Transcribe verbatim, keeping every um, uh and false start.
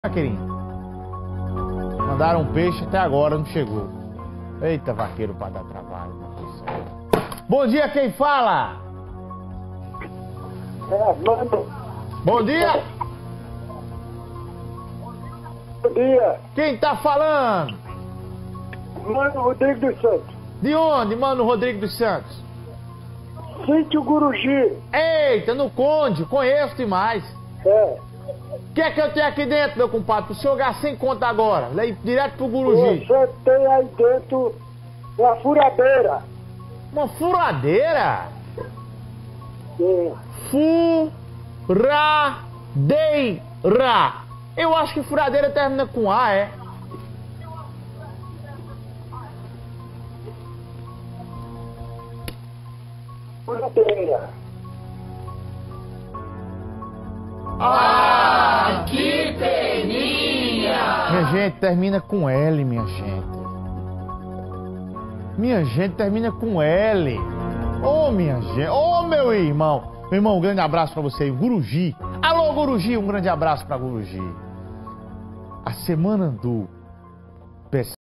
Vaqueirinho. Mandaram um peixe, até agora não chegou. Eita, vaqueiro pra dar trabalho. Bom dia, quem fala? É, mano. Bom dia. Bom dia. Quem tá falando? Mano Rodrigo dos Santos. De onde, mano Rodrigo dos Santos? Sítio Guruji. Eita, no Conde, conheço demais. É. O que é que eu tenho aqui dentro, meu compadre? Pro senhor gastar sem conta agora. Lei direto pro Guruji. Você tem aí dentro uma furadeira. Uma furadeira? Sim. Furadeira. Eu acho que furadeira termina com A, é? Furadeira. Ah, que peninha! Minha gente, termina com L, minha gente. Minha gente, termina com L. Ô, oh, minha gente. Ô, oh, meu irmão. Meu irmão, um grande abraço pra você aí. Guruji. Alô, Guruji. Um grande abraço pra Guruji. A semana do